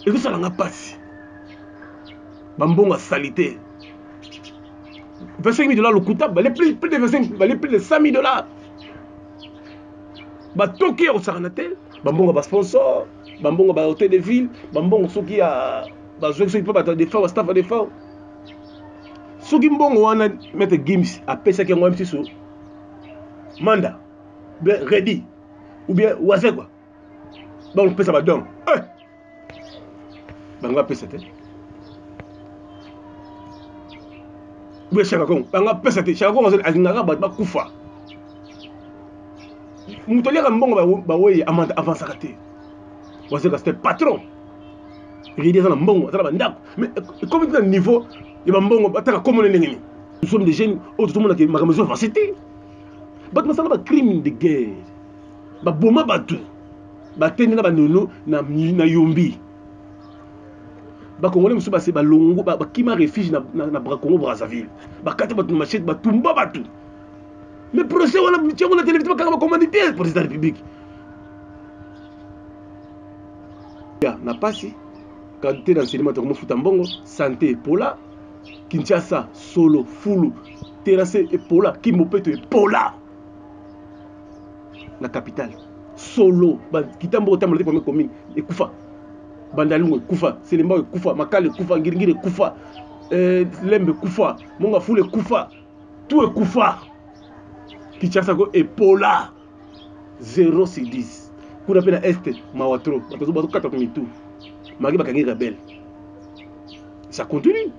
Et que ça n'a pas si. Bambonga salité. 25 000 $ le coûta, plus de 25, plus de 100 000 $. Toki au Saranatel, Bambonga ba sponsor, Bambonga ba hôtel de ville, Bambonga soki a ba jouer soki pas des fois staff des fois. Soki mbongo wana mettre Gims a pesa ki ngwa msiso. Manda, bien ready ou bien waze quoi. Ba on pesa ba dom. Banga pesa te. Bien Chaka Kong, banga pesa te. Chaka Kong azingaka ba kufa. Mutoliaka mbongo ba oui avance à te. Waze ka c'était patron. Ready na mbongo, ça ba ndako. Mais comme il y a un niveau, il y a mbongo bataka comme on est. Nous sommes des jeunes, tout le monde qui m'a maison facilité. Bat masala ba crime de guerre. Ba boma batu. Ba tenena ba nono na yombi. Ba Congolais musu ba se ba longo ba kima refuge na Congo Brazzaville. Ba kata ba machette ba tumba batu. Mais procès wana tchango na télévision ba commanditaire président de la République. Ya na pasi qualité d'enseignement comme futa mbongo, santé pola, Kinshasa solo fulu, terrassé et pola, Kimopeto et pola. La capitale solo ba kitambo tambo le premier commune et kufa. Bandalungu kufa, Selemba kufa, Makale kufa, Ngiringiri kufa, Lembe kufa, Monga Fule kufa, tout est kufa. Kinshasa go Epola 0 sur 10. Kuna pena este mawatro, batazo bato 4 mitu. Magi bakangi rebelle. Ça continue.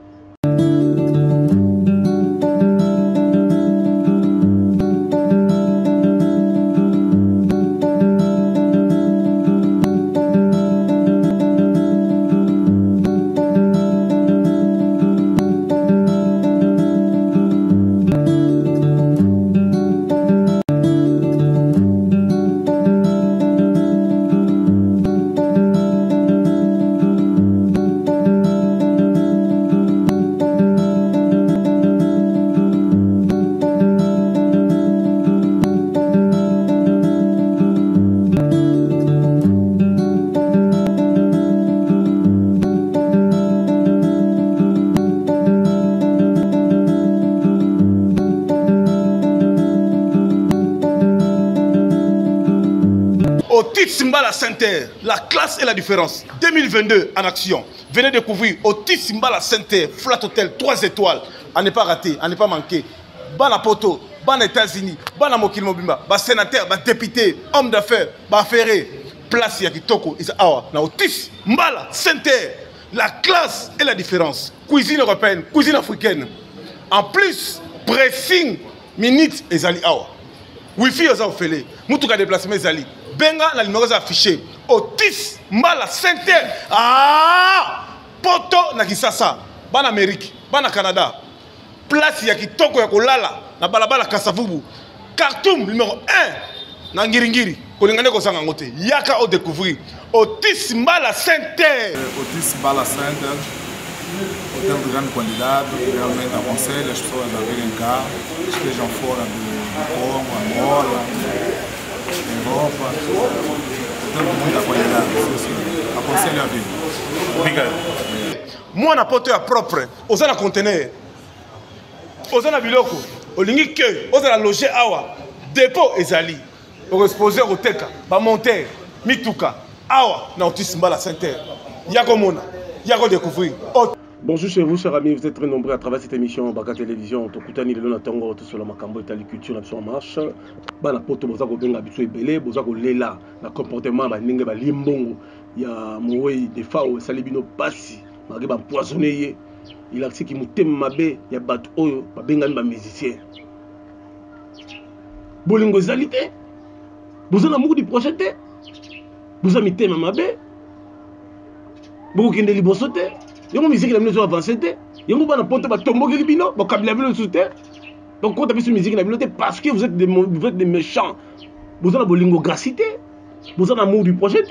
Otis Mbala Center, la classe et la différence. 2022 en action. Venez découvrir Otis Mbala Center, Flat Hotel 3 étoiles. À ne pas rater, à ne pas manquer. Bana Poto, Bana États-Unis, Bana Mokil Mobimba, Bana sénateur, Bana député, homme d'affaires, Bana ferré. Place Yakitoko, Isa Awa, na Otis Mbala Center, la classe et la différence. Cuisine européenne, cuisine africaine. En plus, pressing, minutes et Zali Awa. Wi-Fi aux Ophélie, Moutouka déplacement Zali. Benga la numéro affiché. Otis Mbala Center. Ah! Poto na Kisasa. Ban Amérique, ban Canada. Place ya kitoko ya kolala na balabala Kasavubu. Khartoum numéro 1 na Ngiringiri. Kolingane ko sanga ngote. Yaka au découvrir. Otis Mbala Center. Otis Mbala Center. Hôtel de grande qualidade, realmente aconselho as pessoas a virem cá, estejam fora do Congo, Angola, Europa, hotel de muita qualidade, aconselho a vir. Obrigado. Moi, na porte propre, aux na conteneur, aux na biloko, au lingi que, aux na loger awa, dépôt ezali, au exposé au teka, ba monter, mituka, awa, na Otis Mbala Center, yako mona, yako découvrir. Bonjour chez vous, chers amis, vous êtes très nombreux à travers cette émission Baka Télévision. Tokutani lelo na tango to sur la makambo et la culture na en marche. Ba na poto boza ko benga biso ebele, boza ko lela na comportement ba ninge ba limbongo ya moyi de fao salibino pasi, magi ba empoisonné ye. Il a dit ki mutem mabe ya bat oyo ba benga ba musicien. Bolingo zalité. Boza na muku di projeté. Boza mitema mabe. Boko kende liboso te. Yongo musique la musique avancée te. Yongo bana ponte ba tomboki libino, ba kabila bilo soute. Donc quand tu as musique la bibliothèque parce que vous êtes des méchants. Vous avez bolingo gracité. Vous avez l'amour du projet.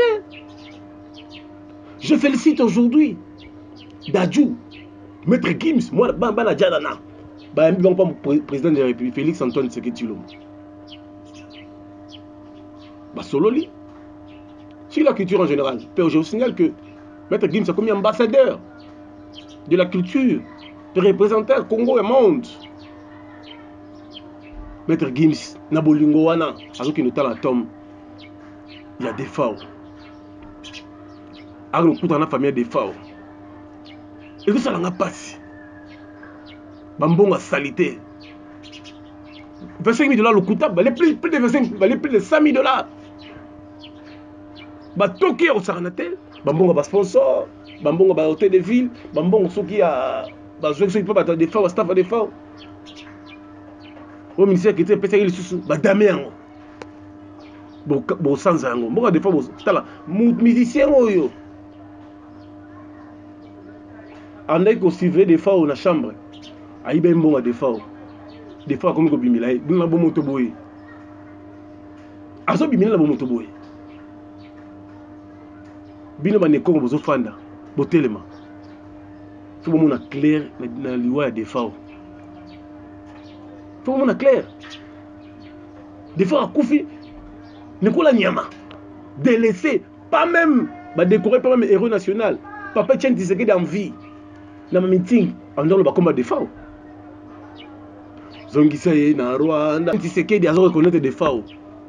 Je félicite aujourd'hui Dadju, Maître Gims, moi bana Djadana. Ba mbi pas président de la République Félix Antoine Tshisekedi Tshilombo. Ba sololi. Sur la culture en général, je vous signale que Maître Gims a comme ambassadeur de la culture, de représenter le Congo et le monde. Maître Gims, Nabolingo Wana, avec une talent Tom, il y a des FAO. Avec le coup dans la famille des FAO. Et que ça n'a pas passé. Bambon a salité. 25 000 $ le coûtable, valait plus de 25, valait plus de 5 000 $. Bah, toqué au Saranatel, Bambon a sponsor, Bambon a hôtel de ville, Bambon qui a joué sur le pas des FAO, staff à des FAO. Au ministère qui était pété les sous, bah, Damien. Bon, sans ango. Bon, des fois, bon, musicien, yo. En est qu'on suivrait des FAO dans la chambre. Aïe, ben bon, des FAO. Des fois, comme Bimila, il y a un bon motoboy. Azo Bimila, bon motoboy. Bino ba nekong bozo fanda, botelema. Faut mon clair na liwa des FAO. Faut mon clair. Des fois, à Koufi, Nicolas Nyama, délaissé, pas même, bah décoré, pas même héros national. Papa Tien Tshisekedi dans vie. Dans ma meeting, on donne le combat des FAO. Zongisaye na Rwanda, Tshisekedi a reconnaître des FAO.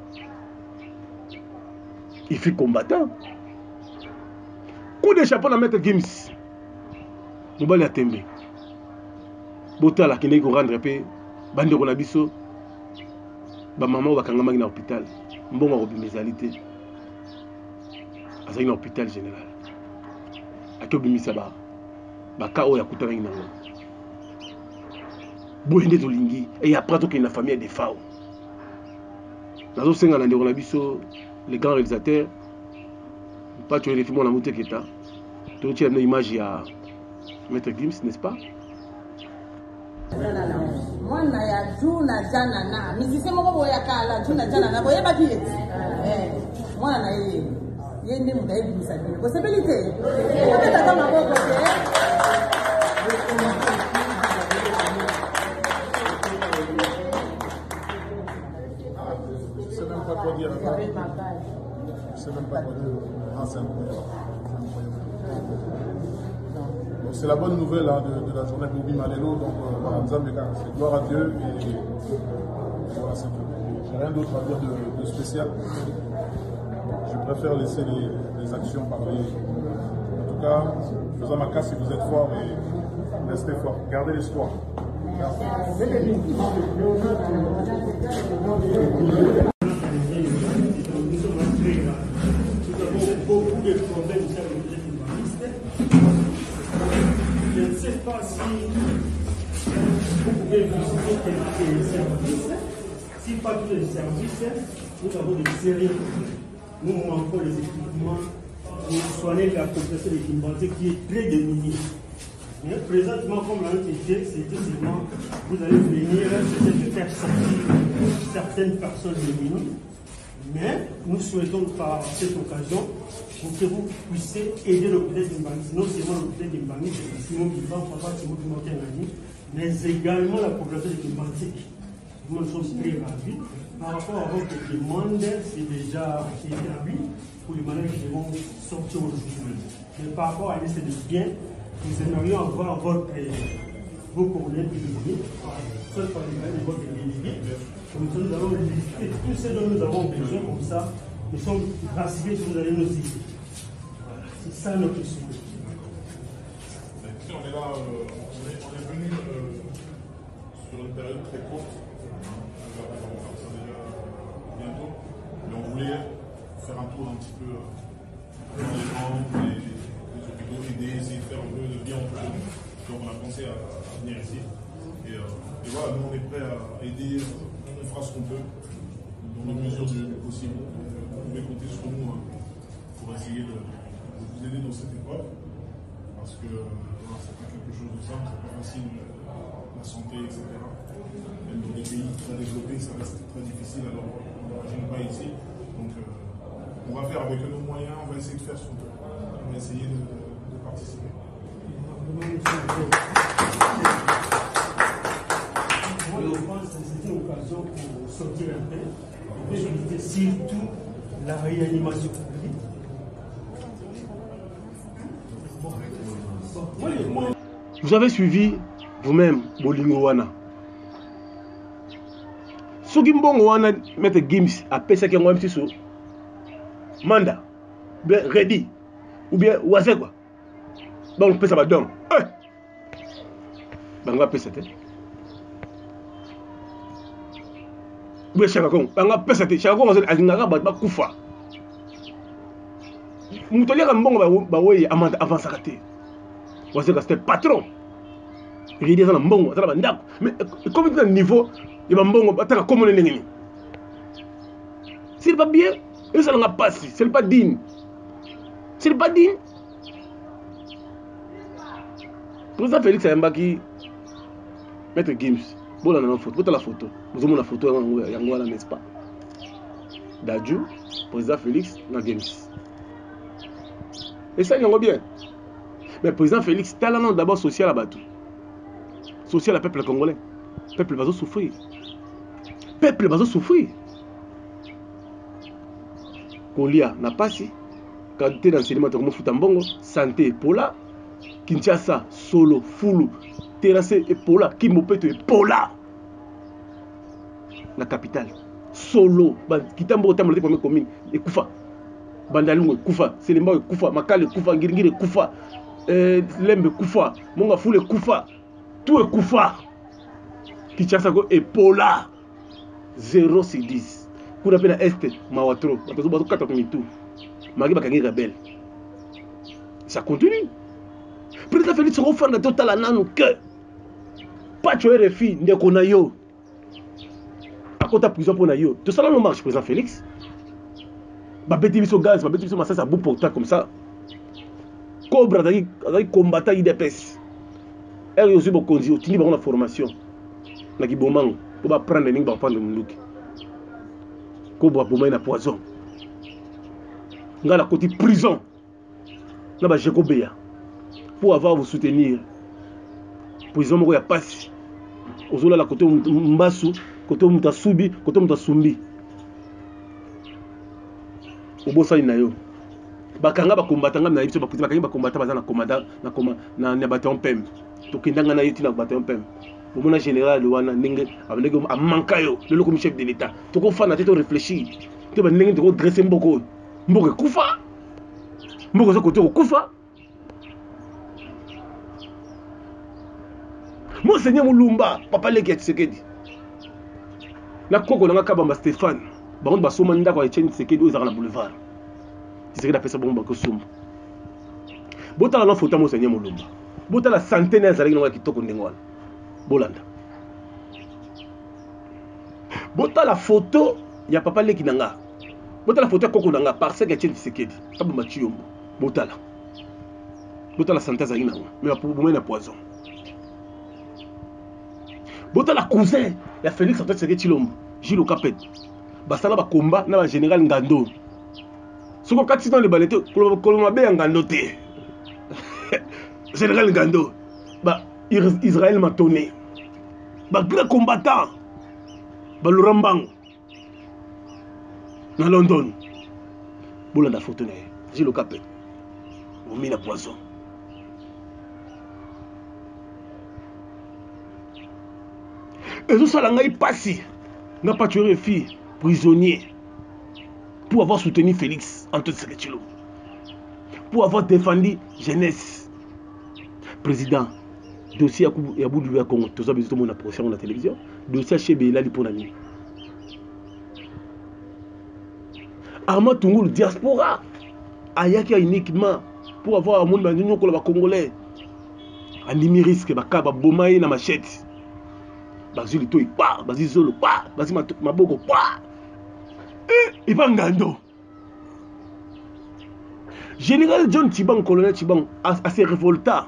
Il fait combattant. Coup de chapeau à Maître Gims. Nous allons attendre. Botala qui n'est pas rendre paix. Bande on a biso. Ba maman va kanga magna hôpital. Mbongo robi mesalité. Azali na hôpital général. Akobi misaba. Ba ka o ya kutana ngango. Boyende tolingi et après tout qu'il y a une famille des FAO. Nazo senga na ndeko na biso les grands réalisateurs. Pas tu les films on a monté keta. Tu as une image à Maître Gims, n'est-ce pas? Moi na ya juna jana na misisema kwa ya kala juna jana na boye ba pile moi na ye ndi mudai bisabile possibilité peut-être kama boko c'est même pas quoi dire. C'est même pas quoi dire. Ah, c'est incroyable. C'est la bonne nouvelle hein, de la journée Bobby Maleno. Donc, c'est gloire à Dieu. Et voilà, c'est tout. J'ai rien d'autre à dire de spécial. Je préfère laisser les actions parler. En tout cas, faisant ma casse si vous êtes forts et restez forts. Gardez l'espoir. Beaucoup de problèmes sur le humaniste. Je ne sais pas si vous pouvez visiter quelques services. Si pas tous les services, nous avons des sérieux problèmes. Nous manquons les équipements pour soigner la population de Kimbanté qui est très démunie. Mais présentement, comme l'a dit, c'était seulement vous allez venir essayer de faire sortir certaines personnes démunies. Mais nous souhaitons par cette occasion pour que vous puissiez aider l'hôpital d'Imbangui, non seulement l'hôpital d'Imbangui, Simon Bivan, Papa Simon Bivan, mais également la population de Kimbanté. Nous sommes très ravis. Par rapport à votre demande, c'est déjà établi pour les malades qui vont sortir aujourd'hui. Mais par rapport à la liste de biens, nous aimerions avoir vos coordonnées publiques, soit par les malades de votre délégué. Comme ça, nous allons lister tout ce dont nous avons besoin, comme ça, nous sommes rassurés que vous allez nous aider. Voilà. C'est ça notre souhait. On est là, on est venu sur une période très courte. On va faire ça déjà bientôt. Mais on voulait faire un tour un petit peu dans les gens, les hôpitaux, aider, essayer de faire un peu de bien entre nous. Donc on a pensé à venir ici. Et voilà, nous on est prêts à aider. On fera ce qu'on peut, dans les mesures du possible. Vous pouvez compter sur nous pour essayer de vous aider dans cette épreuve. Parce que c'est pas quelque chose de simple, c'est pas facile, la santé, etc. Même dans des pays très développés, ça reste très difficile, alors on n'imagine pas ici. Donc on va faire avec nos moyens, on va essayer de faire ce qu'on peut. On va essayer de participer. Moi, je pense que c'est une occasion pour sortir un peu, et éviter surtout la réanimation publique. Vous avez suivi vous-même Bolingo Wana. Soki mbongo wana Maître Gims appelle qui ngwa mtiso manda bien ready ou bien waze quoi donc pesa ba don banga pesa te ou bien chaka kong banga pesa te chaka kong azingaka ba kufa mutoliaka mbongo ba woye amanda avancaka te waze c'était patron il dit ça na mbongo ça ba ndako mais comme il est niveau il va mbongo ataka comme on est. C'est pas bien, ça n'a pas si, c'est pas digne. C'est pas digne. Pour ça Félix Ayambaki Maître Gims, bon on a la photo. Vous avez la photo yangwana n'est-ce pas? Dadju, président Félix na Gims. Et ça il y a bien. Mais président Félix, talent d'abord social à Batou. Social à peuple congolais. Peuple va souffrir. Peuple va souffrir. Kolia n'a pas si. Qualité d'enseignement comme Futambongo, santé Pola, Kinshasa, Solo, Fulu, Terrasse et Pola, Kimopeto et Pola. La capitale. Solo, Kitambo Tamale pour mes communes et Koufa. Bandalungo Koufa, Selemba Koufa, Makale Koufa, Ngirigire Koufa, Lembe Koufa, Monga Foule Koufa, tout est Koufa. Kinshasa et Pola 0 sur 10. Pour appelle à Est, Mawatro, parce que 4 tout. Magi Bakangi rebelle. Ça continue. Président Félix on fait total ananu que pas tu es refi ndekona yo. À côté prison pour na yo. Tout ça là non marche président Félix. Ba beti biso gaz, ba beti biso massa ça bout pour toi comme ça. Cobra dai combattant IDPS. Elle aussi bon conduire, tini ba la formation. Na ki bomang pour ba prendre ning ba prendre munduki. Cobra bomay na poison. Ngala côté prison. Na ba Jekobeya. Pour avoir vous soutenir. Prison moko ya passe. Ozola la côté Mbasu, côté Mutasubi, côté Mutasumbi. Obosa ina yo. Bakanga ba combatanga na biso ba puti bakanga ba combattant baza na commandant na bataillon PEM. To kindanga na yiti na bataillon PEM. Pour mon général wana ndenge abandeke a manka yo le comme chef de l'état. To ko fa na tete réfléchir. To ba ndenge to dresser mboko. Mboko kufa. Mboko zo côté kufa. Monseigneur Mulumba, papa Leki Tshisekedi. Na koko na Kabamba Stéphane, bango ba soma ndako ya Etienne Tshisekedi ozaka na boulevard. Tshisekedi apesa bango ba kosoma. Botala na photo Monseigneur Mulumba. Botala centaine ya zalaki na kitoko ndengo wana. Bolanda. Botala photo ya papa Leki nanga. Botala photo ya koko nanga parce que Etienne Tshisekedi. Kabamba Chiyombo. Botala. Botala centaine zalaki nanga. Mais pour bomber na poison. Bota la cousin, il y a Félix Antoine Tshisekedi Tshilombo, Gilles Capet. Basala ba combat na ba général Ngando. Soko kati dans les baleto, koloma be Ngando te. Général Ngando. Ba Israël Matoné. Ba grand combattant. Ba Laurent Mbango. Na London. Bolanda photo na Gilles Capet. On met la poison. Et tout ça, il passe. N'a pas tué fille, prisonnier. Pour avoir soutenu Félix Antoine Tshisekedi Tshilombo. Pour avoir défendu jeunesse. Président, dossier à bout du Congo, tout ça, on a procès à la télévision. Dossier chez Béla, pour la nuit. Armand Tungoul, diaspora. Ayaki a uniquement pour avoir un monde de Congolais. Un numérisque, un bomaï na machette. Bazi lito ipa, bazi zolo pa, bazi maboko pa. Il va Ngando. Général John Tshibang, colonel Tshibang, a se révolta.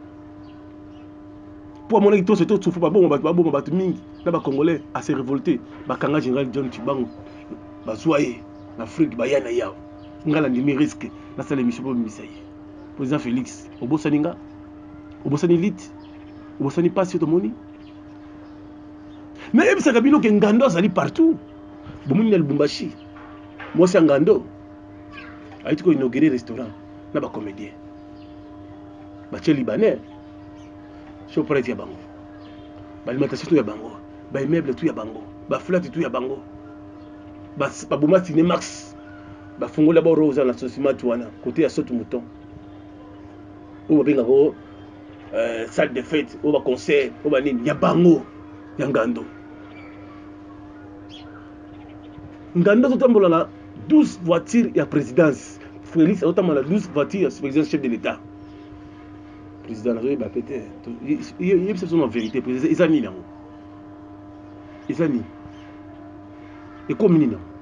Pour mon équipe, c'est tout souffle, bon, mingi, là, Congolais, a se révolté. Bakanga Général John Tshibang, Bazouaye, l'Afrique, Bayana Yao. Ngala ndimi risque, na salle émission pour Misaï. Président Félix, Obosaninga, Obosani Elite, Obosani Passi Tomoni. Mais ça Kabilo que Ngando ça partout. Bomuni na Lubumbashi. Moi c'est Ngando. A été inauguré restaurant na ba comédien. batie libanais choprete ya bango balimentation tout ya bango baimmeuble tout ya bango baflate tout ya bango baboma Cinemax bafungola baroza na sosimati wana côté ya sotu mouton oyo babenga ko salle de fête oyo baconcert oyo banini ya bango ya ngando totambola na 12 voitures ya présidence Félix azotambola na 12 voitures ya président chef de l'état président azoyeba pete yebisa biso na vérité président eza nini yango eza nini ekomi nini yango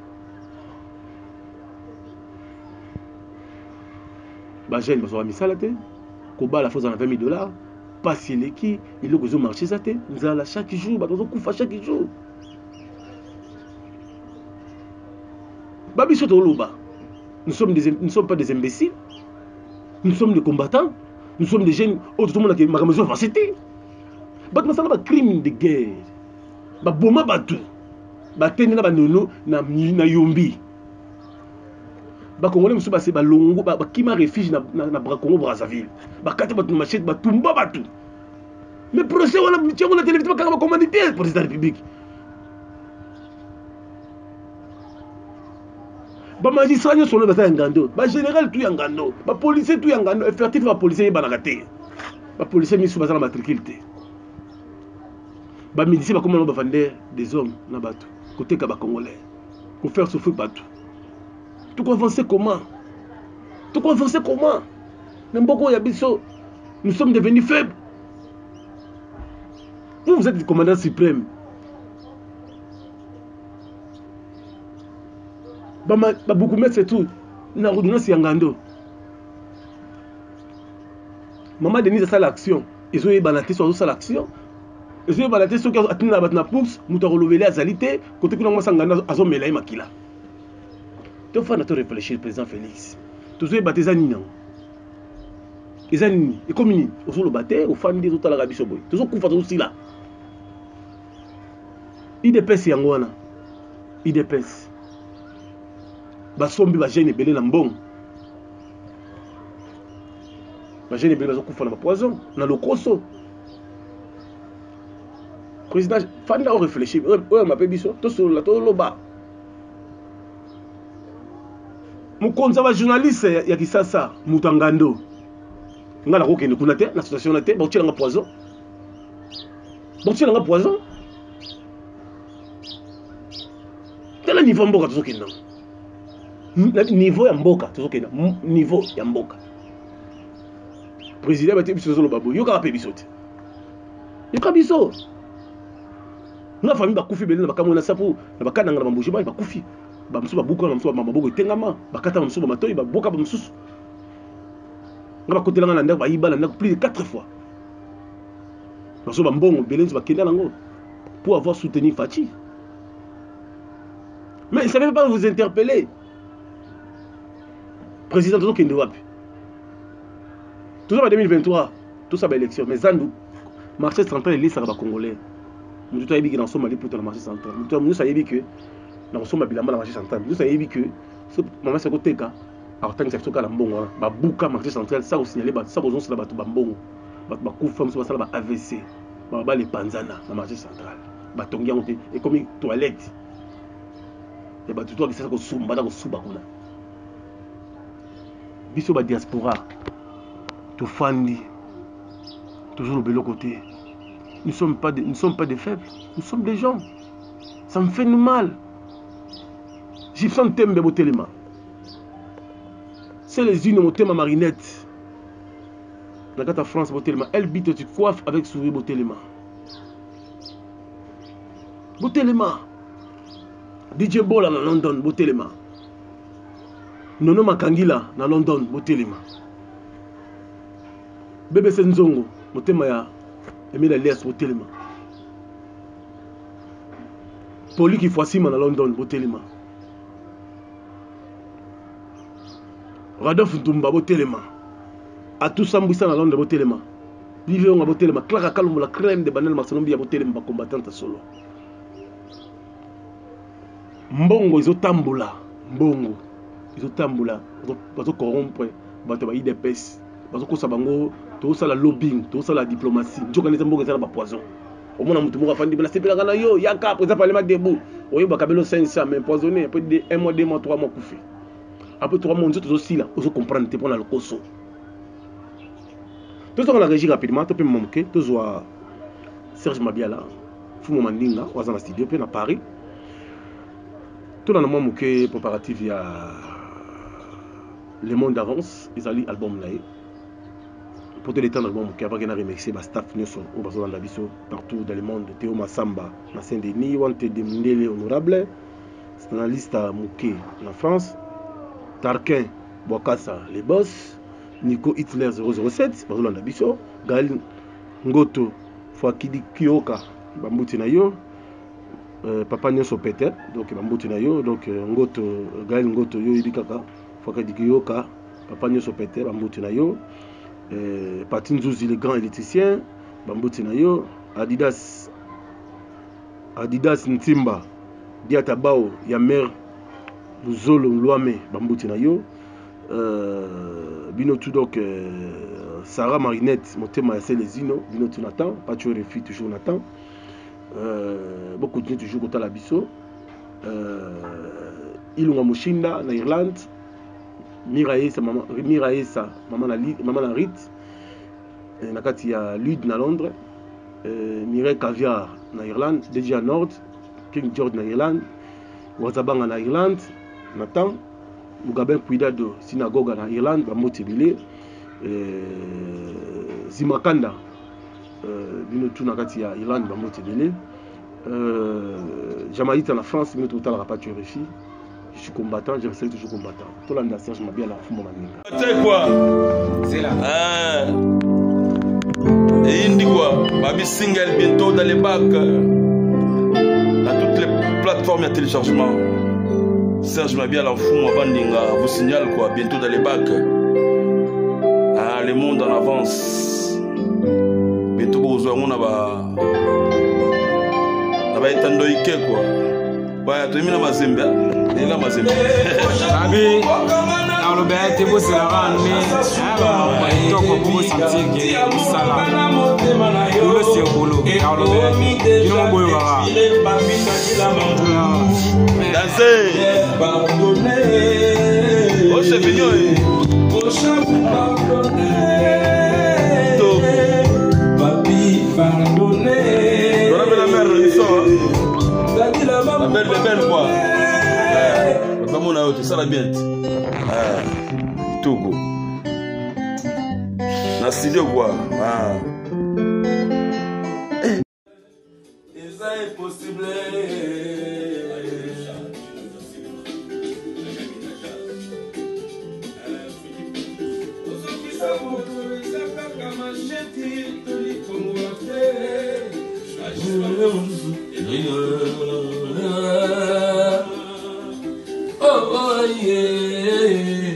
bajeune bazwaka misala te kobala fo ozala na $20 pasi eleki eloko ezomarche eza te nzala chaque jour bato bazokufa chaque jour babiso toloba nous sommes pas des imbéciles nous sommes des combattants nous sommes des jeunes oyo tozomonaka makambo ezoavance te bato basala bacrime de guerre baboma bato batende na banono na yombi bakongole mosusu base balongo bakima refuge na Congo Brazzaville bakati bato na machete batumba bato mais procès wana tiango na télévision bakanga bacommanditaire président de la République bamagistrat nyonso ono baza ya ngando bagénéral tout ya ngando bapolicier tout ya ngando effectif bapolicier yebanaka te bapolicier misu baza na matricule te bamidicien bakomana bavandere des hommes na bato koteka bacongolais kofaire souffrir bato tokoavancer comment na mboka oyo ya biso nous sommes devenus faibles vous êtes le commandant suprême baboukoumètre c'est tout na redondance ya ngando maman Denise asala action ezoyebana te so azosala action ezoyebana te soki atindi na bato na bourse moto akolobele azali te kote kuna mwasa ngando azomela ye makila tofanda to réfléchir président Félix tozoyeba te eza nini yango eza nini ekomi nini ozoloba te ofandi ezotalaka biso boye tozokufa tozosila idps yango wana idps basombi bagene ebele na mbongo bagene ebele bazokufa na bapoison na lokoso président fanda oréfléchir oyo mape biso tosolola toloba mokonzi ba journaliste ya Kisasa Mutangando nga na kokende kuna te na situation na te bautielanga poison tela niveau mboka tozokenda niveau ya mboka tozokenda niveau ya mboka président ba te biso zoloba bo yoka pe biso te yoka biso na famille bakufi belena bakamona sapu na bakana ngana bambuji ba bakufi bamusu babuka na musu maboko etengama bakata musu bamatoyi baboka bamususu ngaba kotelanga na ndako bayiba na ndako plus de 4 fois baso bambongo belenzi bakenda nango pour avoir soutenu Fachi mais ça ne veut pas vous interpeller président tozo kende wapi toujours en 2023 tout ça ba élection mais zandu marché central elisa ba congolais mutu ayebi que dans Somalie pour le marché central mutu ayebi que na kosomba bilamba na marché central nous ayebi que ce moment c'est koteka alors tant que c'est soka la mbongo ba buka marché central ça aussi signaler ba ça bozon sala bato ba mbongo bato ba kufa muso basala ba AVC ba les panzana na marché central ba tongi yango te et comme toilette et ba tuto que ça ko sumba na ko suba kuna biso ba diaspora to fandi toujours au bel côté nous sommes pas des faibles nous sommes des gens ça me fait mal. Gibson Tembe Botelema. C'est les unes Motema Marinette. La carte à France Botelema. Elle bite tu coiffes avec sourire Botelema. Botelema. DJ Bola na London Botelema. Nono Makangila na London Botelema. Bébé Senzongo Motema ya Emile Elias Botelema. Poli qui Foissima na London Botelema. Radolf Ntumba Botelema. A tout Sambouissa na Londres Botelema. Vivons à Botelema. Clara Kalumba la crème de Banel Marcelombi à Botelema combattante solo. Mbongo izotambola. Mbongo izotambola. Bazo corrompre. Bato ba IDPS. bazokosa bango tozosala lobbying tozosala diplomatie nzoka neza mboka ezala bapoison omona mutu moko afandi nasepelaka na yo yaka président parlement debout oyebaka belo 500 mais empoisonné après 1 mois 2 mois 3 mois kufi après 3 mois nzoto tozosila ozocomprendre te mpona lokoso tozonga na régie rapidement topema moke tozwa Serge Mabiala fumo mandinga waza na studio mpe na Paris tolanda mwa moke préparatif ya Le Monde Avance ezali album na ye pour te l'étendre album moke avant que na remercier ba staff nyonso oyo bazolanda biso partout dans le monde Théo Massamba na Saint-Denis Wante Demndele honorable journaliste moke na France Tarquin Bokassa les boss Nico Hitler 007 bazolanda biso Gaël Ngoto Fouakidi Kioka bambuti na yo papa nyonso peut-être donc bambuti na yo donc Ngoto Gaël Ngoto yo ibikaka Fouakidi Kioka papa nyonso peut-être bambuti na yo Patin Zouzi le grand électricien bambuti na yo Adidas Ntimba Diatabao ya mère Luzolo Luame bambuti na yo bino tout donc Sarah Marinette motema ya Selezino bino tout Nathan pas tu refus toujours Nathan beaucoup de toujours kota la biso Ilunga Mushinda na Irlande Miraesa maman na Rit nakati ya Lud na Londres Mireille Caviar na Irlande DJ Nord King George na Irlande Wazabanga na Irlande Nathan Mugaben Cuidado synagogue na Irlande bamotebele Zimakanda bino tout nakati ya Irlande bamotebele Jamaïta na France bino tout la pas tu refus je suis combattant je reste toujours combattant tout la Serge Mabiala fumo maninga c'est quoi c'est là et indi quoi babi single bientôt dans les bacs à toutes les plateformes de téléchargement Serge Mabiala fumo bandinga vous signale quoi bientôt dans les bacs le monde en avance bientôt besoin on a etando ike quoi ouais termine mazembe et là mazembe abi na lo bete bo se la rame aba to ko bo sentir que sala le c'est bolo na lo bete ino mo boyo ba danser oh c'est mignon oh chef papi pardonner on a la mère ils sont la belle quoi comme on a autre ça la bien Togo na studio quoi et ça est possible oh yeah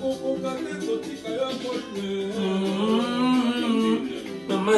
mama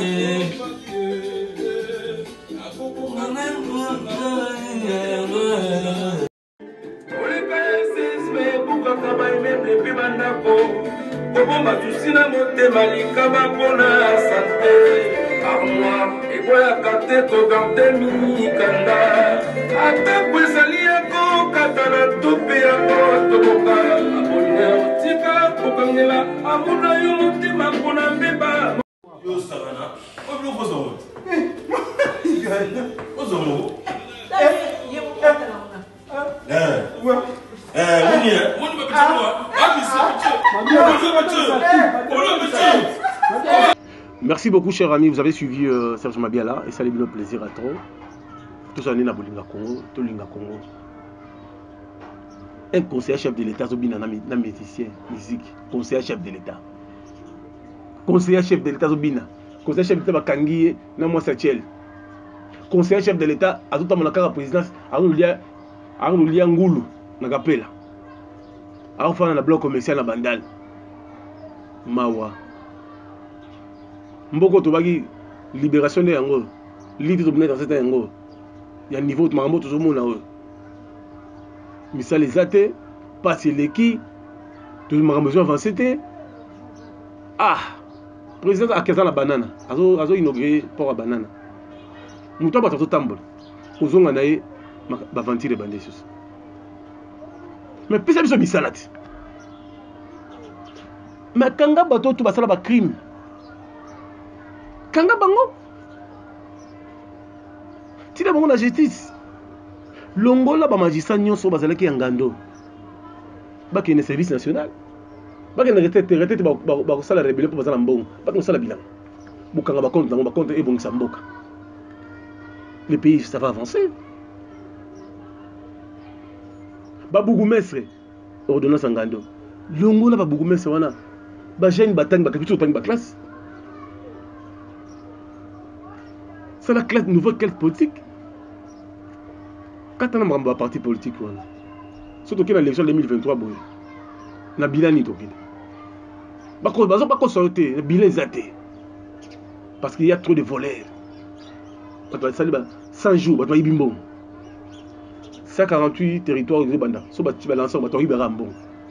kobomba tusina motema likaba mpona sante armoire ekoyaka te kogarde mikanda ata po ezali yakokata na tope yango tokoka abonner otika kokangela amona yo motema mpona mbeba yosakana obiloko ozongo ozongo Merci beaucoup, chers amis. Vous avez suivi Serge Mabiala et ça a été un plaisir à trop. Tous années na Bolinga Congo, tout Linga Congo. Un conseiller chef de l'État, Zobina na musicien, musique. Conseiller chef de l'État. Conseiller chef de l'État, Zobina. Conseiller chef de l'État, Bakangi, na moi Sachel. Conseiller chef de l'État, à tout à mon la présidence, à Roulia Ngoulou, na Gapela. À faire na bloc commercial na Bandal. Mawa. Mboko tobaki libération de yango litre to dans cet yango ya niveau makambo to zomona o misala ezate passe leki to makambo zo avancer te Ah, président akezana la banane. Azo inauguré port à banane. Muto ba tambola. Ozonga nae ba ventile bandé sus. Mais pesa biso misalati. Mais kanga bato tu basala ba crime. Kanga bango. Tina bango la justice. Longola ba magistrat nyonso bazalaki ya ngando. Ba ki ne service national. Ba ki ne retraite ba sala rebellion pour bazala mbongo. Ba ki sala bilan. Bukanga ba compte et bon samboka. Le pays ça va avancer. Ba bougumestre ordonnance ngando. Longola ba bougumestre wana. Ba jeune batang ba kapito tang ba classe. C'est la classe nouvelle classe politique. Quand on a un parti politique, surtout que l'élection 2023, na bilan ni tokine. Pas qu'on sortir, le bilan est parce qu'il y a trop de voleurs. Quand on a 100 jours, on a 148 territoires de Banda. So tu vas lancer, on va libérer bon.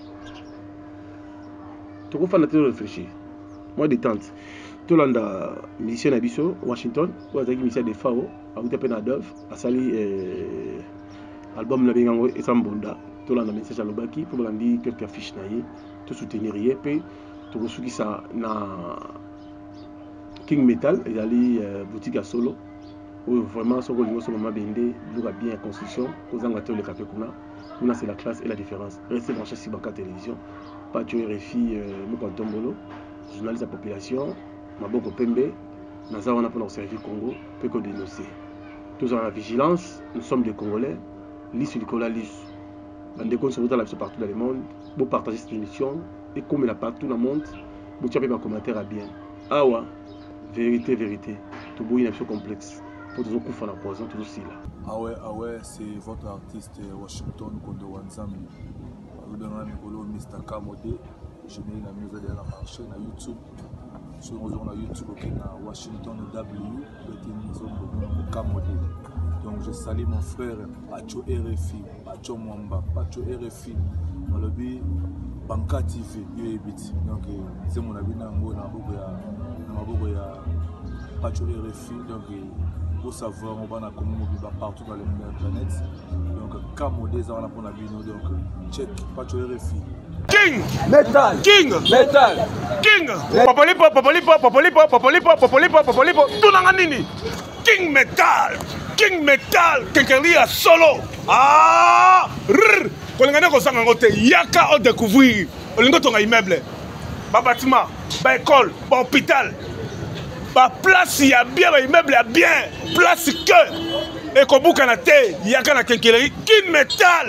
Tu peux faire la réfléchir. Moi détente. Tout le monde mission à Bisso, Washington, ou avec mission de FAO, à Outapé Nadov, à Sali album la Bengango et Sambonda. Tout le monde message à Lobaki pour leur dire quelques affiches naïe, tout soutenir hier, puis tout le monde ça na King Metal, et aller boutique à Solo, où vraiment ce que nous sommes bendé, nous avons bien construction, aux angateurs le Capekuna. Nous c'est la classe et la différence. Restez branché sur Baka Télévision, pas tuer RFI, Moukantombolo, journaliste de la population. Maboko Pembe, nous avons pour servir Congo, peut que dénoncer. Tous en la vigilance, nous sommes des Congolais, lisse du Cola lisse. Bande comptes sont partout dans le monde, vous partagez cette émission, et comme il y a partout dans le monde, vous avez un commentaire à bien. Ah ouais, vérité, vérité, tout le monde est un peu complexe. Pour tous les coups dans la poison, tout aussi là. Ah ouais, c'est votre artiste Washington Kondo Wanzami. Vous donnez un micro, Mr. Kamode, je mets la musique de la marché sur YouTube. Sur YouTube, Washington W, donc je salue mon frère Pacho RFI, Pacho Mwamba, Pacho RFI, dans le but Banka TV, donc c'est mon avis dans Pacho RFI, donc pour savoir on va comment partout dans les planètes, donc Kamodé ça on a pour la vidéo, donc check Pacho RFI. King Metal King Metal King Popolipo tunanga nini King Metal kenkelia solo ah kolingane ko sanga ngote yaka on découvrir olingo tonga immeuble ba bâtiment ba école ba hôpital ba place ya bien ba immeuble ya bien place que et kobuka na te yaka na kenkelia King Metal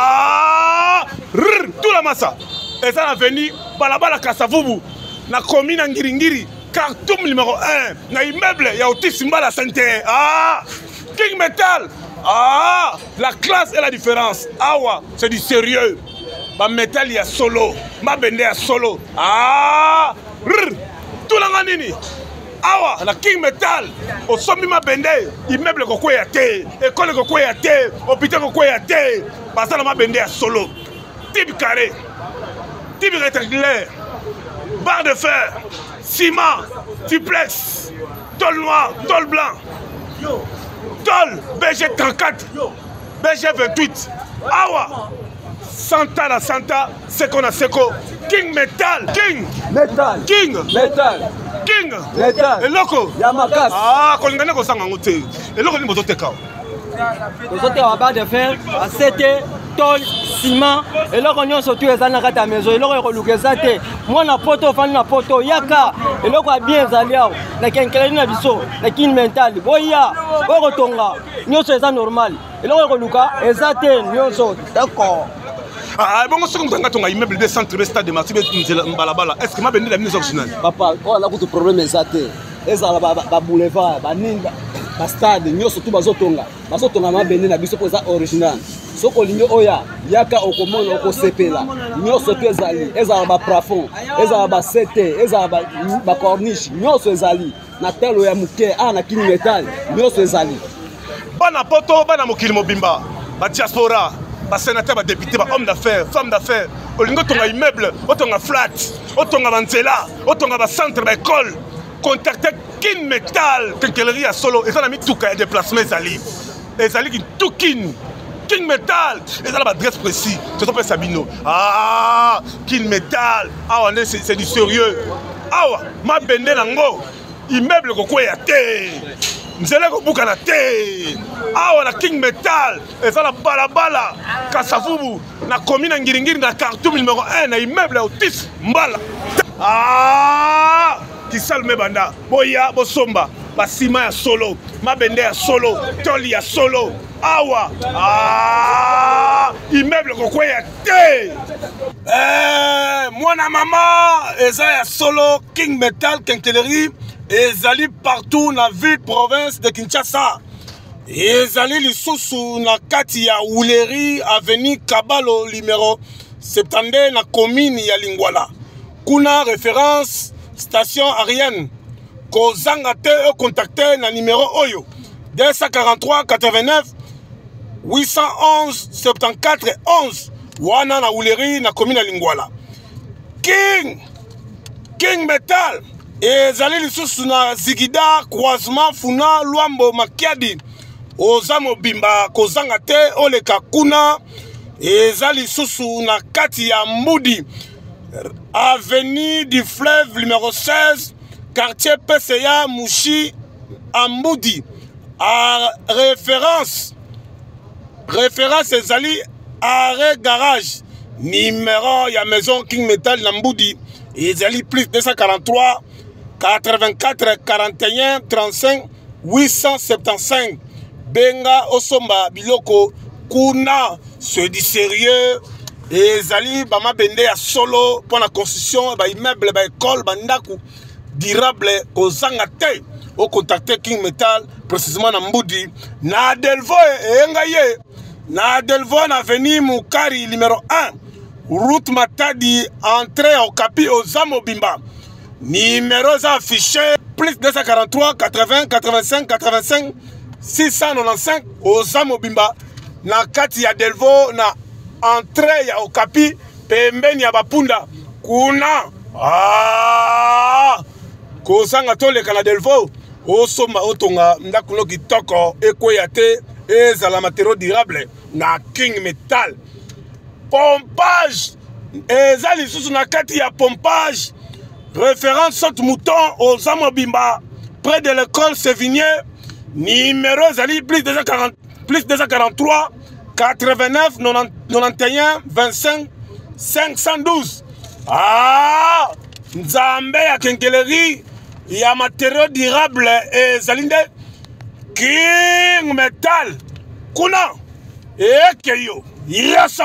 ah tout la massa et ça a venu balabala Kasavubu na commune Ngiringiri carton numéro 1 na immeuble ya Otis Mbala Santé ah King Metal ah la classe et la différence awa c'est du sérieux ba metal ya solo ma bende ya solo ah tout la nini awa la King Metal au sommet ma bende immeuble ko ya te école ko ya te hôpital ko ya te parce que ma bende ya solo type carré, type rectangulaire, barre de fer, ciment, duplex, tôle noire, tôle blanc, tôle BG34, BG28, awa, Santa la Santa, Seko na Seko, King Metal, King Metal King Metal King Metal Eloko Yamakas ah, kolingane ko sanga ngote eloko ni moto teka aux autres barre de fer à 7 tôle ciment et là on y surtout les anaka ta maison et là on reluke ça te moi na poto fan na poto yaka et là quoi bien zaliao na kenkeli na biso na King Metal boya o rotonga nyoso eza normal et là on reluka ezate nyoso d'accord ah bon ce qu'on tonga immeuble de centre stade de Martibé Mbalabala est-ce que ma bende la mise originale papa on a beaucoup de problème ezate ezala ba boulevard ba ninga ba stade nyoso tout bazotonga ma bende na biso poza original soko lingo oya yaka okomona okosepela nyoso pe ezala ba plafond ezala ba sete ezala ba corniche nyoso ezali na telo ya muke na King Metal nyoso ezali bana poto bana mokili mobimba ba diaspora ba sénateur ba député ba homme d'affaires femme d'affaires olingo tonga immeuble otonga flat otonga banzela otonga bacentre baécole contacte King Metal kenkeleri ya solo eza na mituka ya déplacement ezali tout King Metal eza na adresse précis tozope Sabino King Metal awa nde c'est du sérieux awa mabende nango immeuble kokwea te nzela kobukana te awa na King Metal eza na balabala Kasavubu na commune Ngiringiri na Khartoum numéro 1 na immeuble ya Otis Mbala Kisalme banda boya bosomba basima ya solo mabende ya solo toli ya solo awa immeuble kokwea te mwana mama eza ya solo King Metal kenkeleri ezali partout na ville province de Kinshasa ezali lisusu na kati ya Wuleri avenue Kabalo numéro 72 na commune ya Lingwala kuna référence station Ariane kozanga te o contacter na numéro oyo 243 89 811 74 11 wana na Wuleri na commune ya Lingwala King Metal ezali lisusu na Zigida croisement Funa Luambo Makiadi oza mobimba kozanga te oleka kuna ezali lisusu na kati ya Mbudi avenue du fleuve numéro 16 quartier PCA Mouchi à Mbudi à référence ezali arrêt garage numéro ya maison King Metal na Mbudi ezali plus 243 84 41 35 875 benga osomba biloko kuna c'est du sérieux ezali bama bende ya solo pour la construction ba immeuble ba école bandaku durable kozanga te au contacter King Metal précisément na Mbudi na Delvo enga ye na Delvo na avenue Mukari numéro 1 route Matadi entrée au Capi aux Zamobimba numéro affiché plus 243 80 85 85 695 aux Zamobimba na kati ya Delvo na entrée ya Okapi pembeni ya Bapunda kuna kozanga toleka na Delvo osomba otonga ndakulo kitoko ekweya te ezala matériau durable na King Metal pompage ezali lisusu na kati ya pompage référence Saute Mouton aux Zamobimba près de l'école Sévigné numéro ezali plus 243 89 91 25 512 nzambe ya kenkeleri ya matériau durable ezali nde King Metal kuna ekeyo yasa